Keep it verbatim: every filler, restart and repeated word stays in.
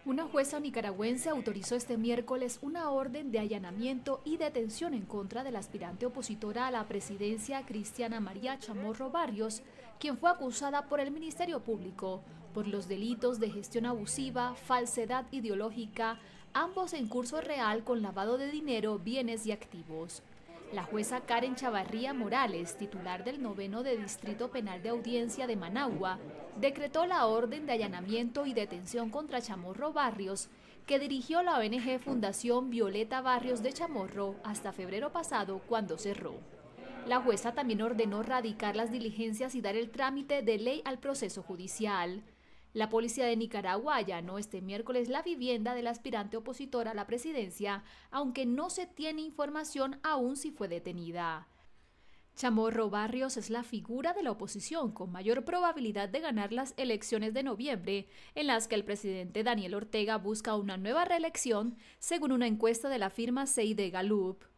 Una jueza nicaragüense autorizó este miércoles una orden de allanamiento y detención en contra de la aspirante opositora a la presidencia Cristiana María Chamorro Barrios, quien fue acusada por el Ministerio Público por los delitos de gestión abusiva, falsedad ideológica, ambos en curso real con lavado de dinero, bienes y activos. La jueza Karen Chavarría Morales, titular del noveno de Distrito Penal de Audiencia de Managua, decretó la orden de allanamiento y detención contra Chamorro Barrios, que dirigió la O N G Fundación Violeta Barrios de Chamorro hasta febrero pasado, cuando cerró. La jueza también ordenó radicar las diligencias y dar el trámite de ley al proceso judicial. La policía de Nicaragua allanó este miércoles la vivienda del aspirante opositor a la presidencia, aunque no se tiene información aún si fue detenida. Chamorro Barrios es la figura de la oposición con mayor probabilidad de ganar las elecciones de noviembre, en las que el presidente Daniel Ortega busca una nueva reelección, según una encuesta de la firma C I D Gallup.